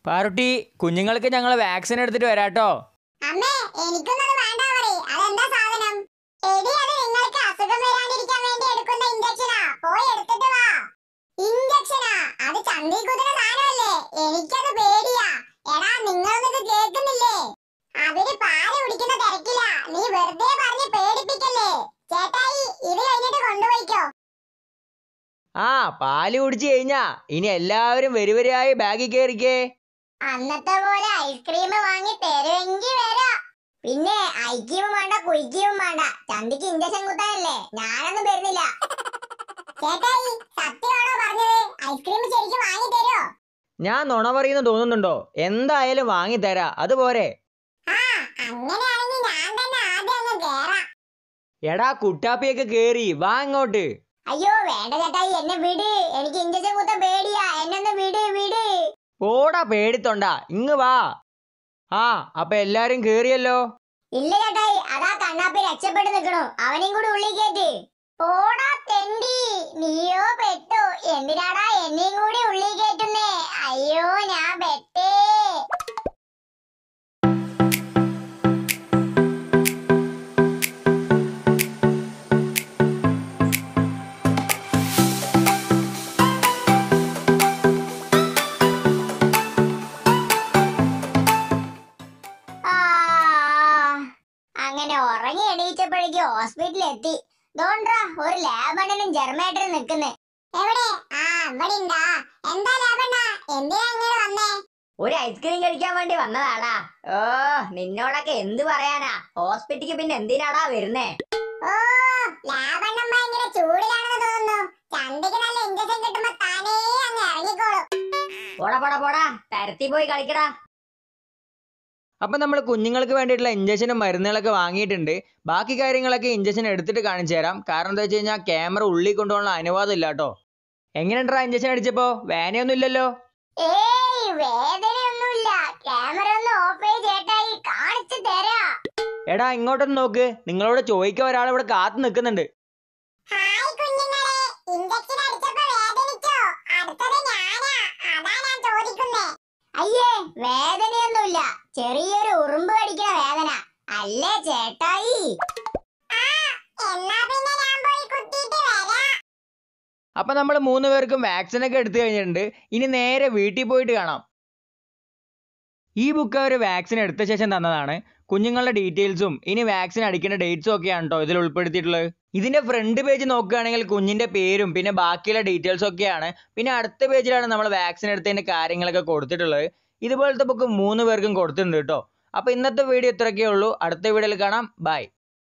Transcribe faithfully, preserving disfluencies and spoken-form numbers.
പാറുട്ടി, കുഞ്ഞുങ്ങൾക്ക് ഞങ്ങൾ വാക്സിൻ എടുത്തിട്ട് വരാട്ടോ. അമ്മേ, എനിക്കൊന്നും വേണ്ട പറയ്. അതെന്താ സാധനം? എടി, അത് നിങ്ങൾക്ക് അസുഖം വരാണ്ടിരിക്കാൻ വേണ്ടി എടുക്കുന്ന ഇഞ്ചക്ഷനാ. പോയി എടുത്തിട്ട് വാ. ഇഞ്ചക്ഷനാ? അത് ചന്തി കുത്തുന്ന സാധനമല്ലേ? എനിക്കത് പേടിയാ. എടാ, നിങ്ങളൊന്നും കേൾക്കുന്നില്ലേ? അവര് പാല് കുടിക്കുന്ന തിരക്കില്ല. നീ വെറുതെ പറഞ്ഞ് പേടിപ്പിക്കല്ലേ. ചേട്ടായി, ഇത് കഴിഞ്ഞിട്ട് കൊണ്ടുപോയിക്കോ. ആ, പാല് കുടിച്ചു കഴിഞ്ഞാ ഇനി എല്ലാവരും വരിവരിയായി ബാഗിൽ കയറിക്കേ. അന്നത്തെ പോലെ ഐസ്ക്രീം വാങ്ങി തരുമെങ്കിൽ വരാ. പിന്നെ ഐക്യവും വേണ്ട കുയിക്കും വേണ്ട. ചന്തിക്ക് ഇഞ്ചക്ഷൻ കുത്താനല്ലേ? ഞാനൊന്നും വരുന്നില്ല. ചേട്ടായി, സത്യമാണോ പറഞ്ഞത്? ഐസ്ക്രീം ശരിക്കും വാങ്ങി തരുമോ? ഞാൻ നുണ പറയുന്നു തോന്നുന്നുണ്ടോ? എന്തായാലും വാങ്ങിത്തരാ, അതുപോരെ. ആ, അങ്ങനെയാണെങ്കിൽ ഞാൻ തന്നെ ആദ്യം അങ്ങ് കേറാം. എടാ, കുട്ടാപ്പിയൊക്കെ കേറി വാ ഇങ്ങോട്ട്. അയ്യോ വേണ്ട ചേട്ടായി, എന്നെ വിട്. എനിക്ക് ഇഞ്ചക്ഷൻ കുത്താൻ പേടിയാ. എന്നെ വിട് വിട്. ഓടാ പേടിത്തൊണ്ട, ഇങ്ങ് വാ. ആ, അപ്പൊ എല്ലാരും കേറിയല്ലോ. ഇല്ല ചേട്ടായി, അതാ കണ്ണാപ്പി രക്ഷപ്പെട്ട് നിൽക്കണു. അവനെയും കൂടി ഉള്ളിൽ കയറ്റി. പോടാ തെണ്ടി, നീയോ പെട്ടു. എന്തിനാടാ എന്നെയും കൂടി ഉള്ളിൽ കയറ്റുന്നേ? അയ്യോ, ഞാൻ പെട്ടേ. അങ്ങനെ ഉറങ്ങി എണീച്ചപ്പോഴേക്ക് ഹോസ്പിറ്റലിൽ എത്തി. ദോണ്ട്രാ ഒരു ലാബണ്ണനും ജർമ്മേട്ടനും നിൽക്കുന്നേ. എവിടെ? ആ, ഇവിടെ ഉണ്ടാ. എന്താ ലാബണ്ണ, എന്തിനാ ഇങ്ങനെ വന്നേ? ഒരു ഐസ്ക്രീം കഴിക്കാൻ വേണ്ടി വന്നതാടാ. ഓ, നിന്നോടൊക്കെ എന്ത് പറയാനാ? ഹോസ്പിറ്റലിക്ക് പിന്നെ എന്തിനാടാ വരുന്നേ? ഓ, ലാബണ്ണൻ ഭയങ്കര ചൂടിലാണെന്ന് തോന്നുന്നു. ചന്തയ്ക്ക് നല്ല ഇഞ്ചക്ഷൻ കിട്ടുമ്പോ താനേ അങ്ങ് ഇറങ്ങിക്കോളും. പോടാ പോടാ പോടാ, തരത്തി പോയി കളിക്കടാ. അപ്പൊ നമ്മൾ കുഞ്ഞുങ്ങൾക്ക് വേണ്ടിയിട്ടുള്ള ഇഞ്ചക്ഷനും മരുന്നുകളൊക്കെ വാങ്ങിയിട്ടുണ്ട്. ബാക്കി കാര്യങ്ങളൊക്കെ ഇഞ്ചക്ഷൻ എടുത്തിട്ട് കാണിച്ചു തരാം. കാരണം എന്താ വെച്ച് കഴിഞ്ഞാൽ ക്യാമറ ഉള്ളിൽ കൊണ്ടുപോകാനുള്ള അനുവാദം ഇല്ല കേട്ടോ. എങ്ങനെയുണ്ടാ ഇഞ്ചക്ഷൻ അടിച്ചപ്പോ? വേനയൊന്നും ഇല്ലല്ലോ? ഏയ്, വേദനയൊന്നുമില്ല. ക്യാമറ ഒന്ന് ഓഫ് ചെയ്ത് ചേട്ടായി കാണിച്ചു തരാ. എടാ, ഇങ്ങോട്ടൊന്ന് നോക്ക്. നിങ്ങളോട് ചോദിക്കാൻ ഒരാൾ ഇവിടെ കാത്തു നിൽക്കുന്നുണ്ട്. ഹായ് കുഞ്ഞുങ്ങളെ, ഇഞ്ചക്ഷൻ അടിച്ചപ്പോ വേദനിച്ചോ? അടുത്തത് ഞാനാ, അതാ ഞാൻ ചോദിക്കുന്നേ. അയ്യേ, വേദനയൊന്നുമില്ല. ചെറിയൊരു ഉറുമ്പ് കടിക്കുന്ന വേദന അല്ലേ ചേട്ടായി? ആ, എന്നാ പിന്നെ ഞാൻ പോയി കുത്തിയിട്ട് വരാം. അപ്പൊ നമ്മൾ മൂന്ന് പേർക്കും വാക്സിൻ ഒക്കെ എടുത്തു കഴിഞ്ഞിട്ടുണ്ട്. ഇനി നേരെ വീട്ടിൽ പോയിട്ട് കാണാം. ഈ ബുക്ക് അവർ വാക്സിൻ എടുത്ത ശേഷം തന്നതാണ്. കുഞ്ഞുങ്ങളുടെ ഡീറ്റെയിൽസും ഇനി വാക്സിൻ അടിക്കേണ്ട ഡേറ്റ്സും ഒക്കെയാണ് കേട്ടോ ഇതിൽ ഉൾപ്പെടുത്തിയിട്ടുള്ളത്. ഇതിന്റെ ഫ്രണ്ട് പേജ് നോക്കുകയാണെങ്കിൽ കുഞ്ഞിന്റെ പേരും പിന്നെ ബാക്കിയുള്ള ഡീറ്റെയിൽസും ഒക്കെയാണ്. പിന്നെ അടുത്ത പേജിലാണ് നമ്മൾ വാക്സിൻ എടുത്തതിന്റെ കാര്യങ്ങളൊക്കെ കൊടുത്തിട്ടുള്ളത്. ഇതുപോലത്തെ ബുക്ക് മൂന്ന് പേർക്കും കൊടുത്തിട്ടുണ്ട് കേട്ടോ. അപ്പൊ ഇന്നത്തെ വീഡിയോ ഇത്രയൊക്കെ ഉള്ളൂ. അടുത്ത വീഡിയോയിൽ കാണാം. ബൈ.